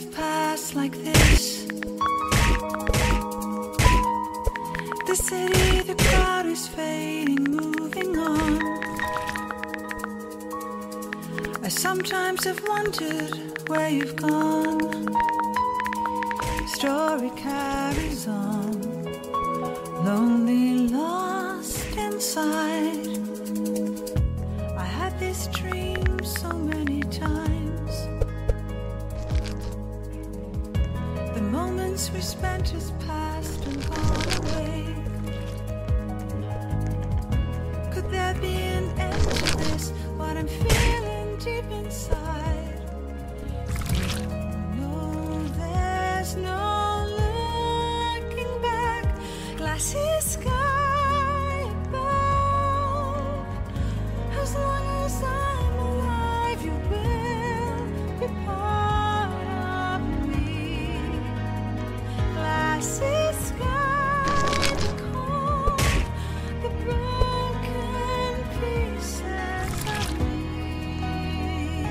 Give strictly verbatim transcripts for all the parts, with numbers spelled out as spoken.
have passed like this. The city, the crowd is fading, moving on. I sometimes have wondered where you've gone. Story carries on, lonely, lost inside. I had this dream so many times. The moments we spent has passed and gone away. Could there be an end to this? What I'm feeling deep inside. No, there's no looking back. Glassy sky above. As long as I'm alive, you will be part of me. Glassy sky, the cold, the broken pieces of me.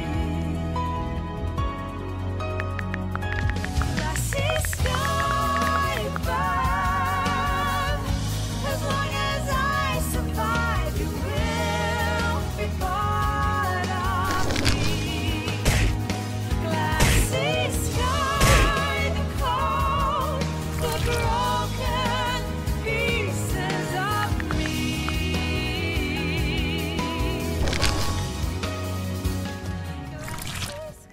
Glassy sky above. As long as I survive, you will be part of me. Glassy sky, the cold, the broken pieces of me. Glassy sky.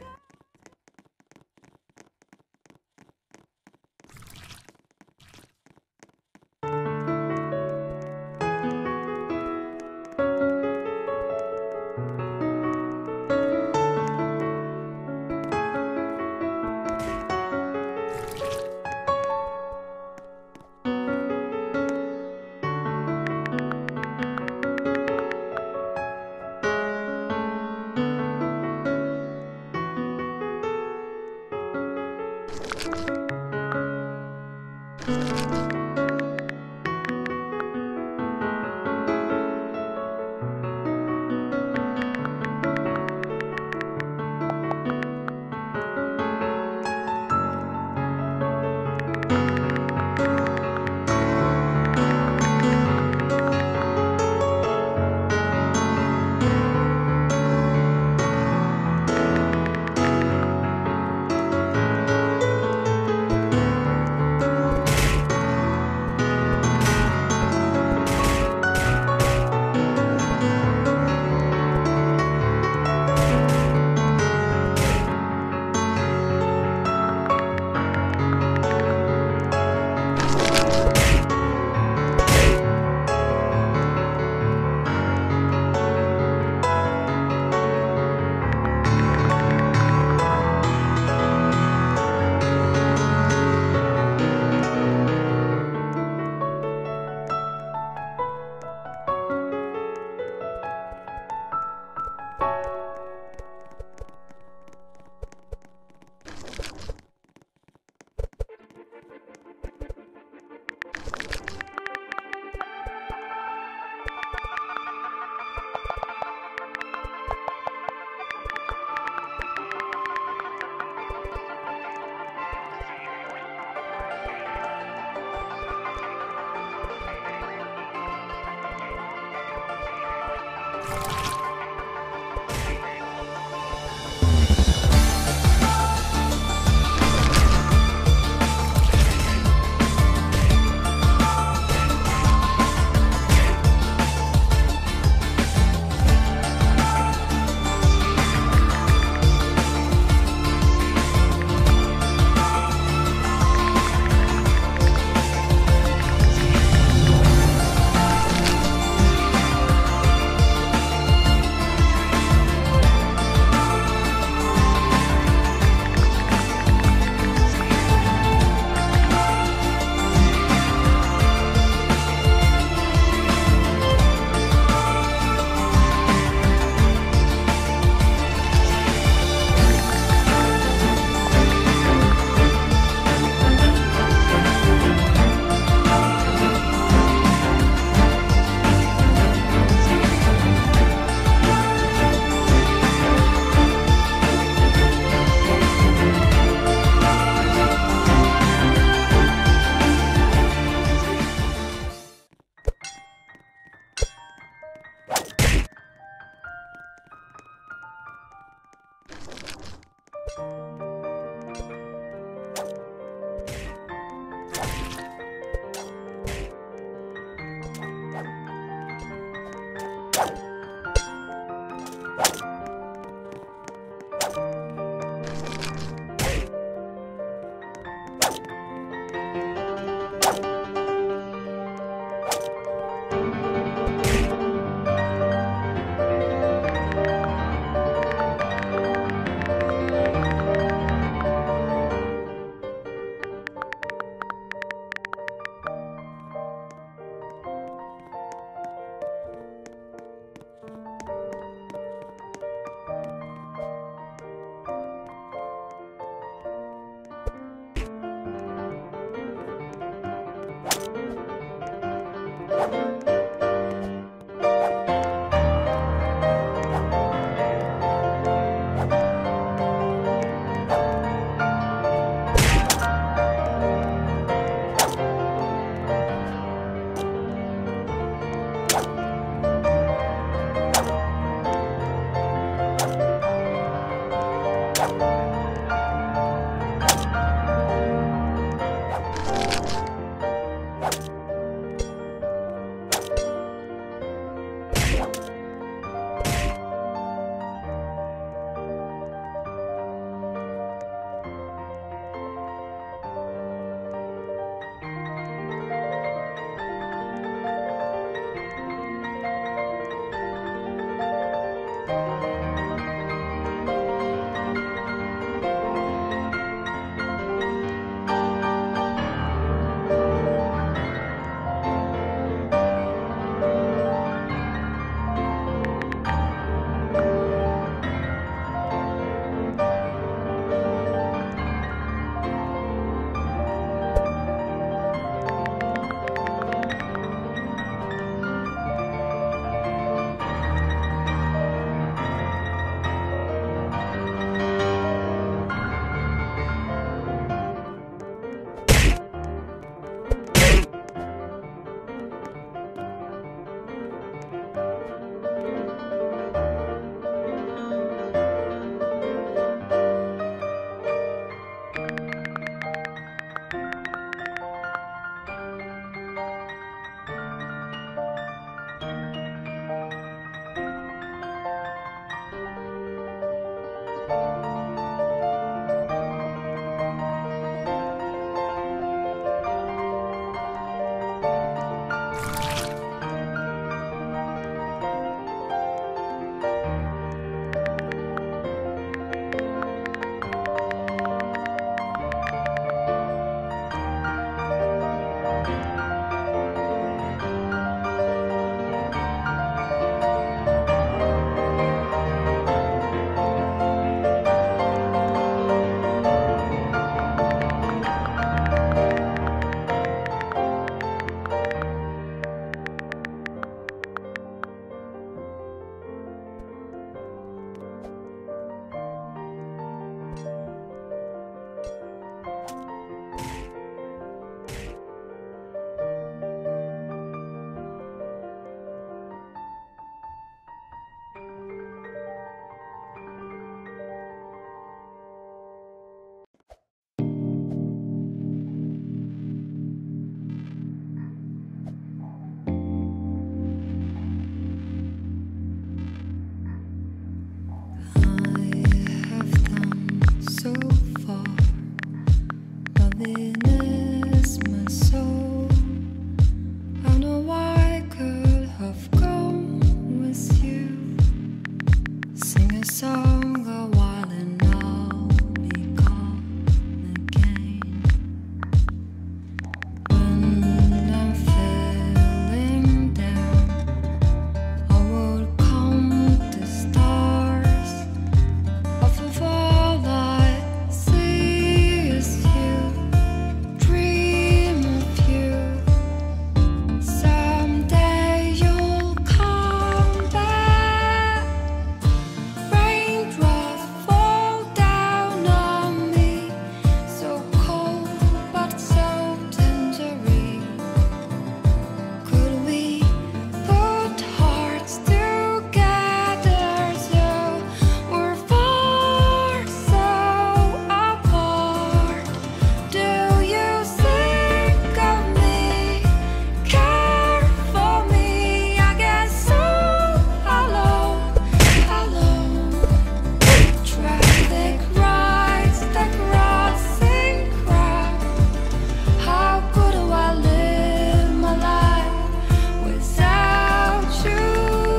Living is my soul. I know I could have gone with you. Sing a song a while and I'll be gone again. When I'm feeling down, I will count the stars. Of all I see is you, dream of you. Someday you'll come back. Raindrops fall down on me, so cold but so tenderly. Could we put hearts together so we're far so apart? Do you think of me, care for me? I guess so. Alone, alone. Traffic rides the crossing crowd. How could I live my life without you?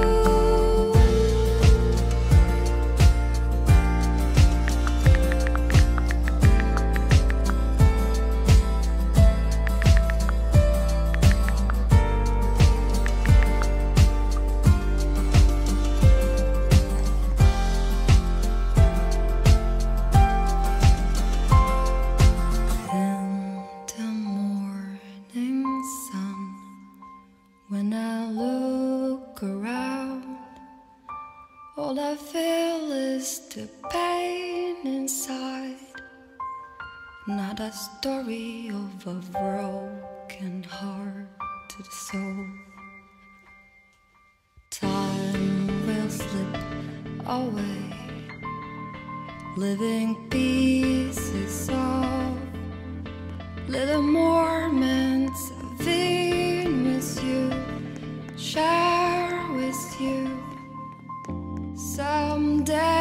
In the morning sun, when I look around, all I feel is the pain inside. Not a story of a broken heart to the soul. Time will slip away, living pieces of little moments I've been with you, share with you. Someday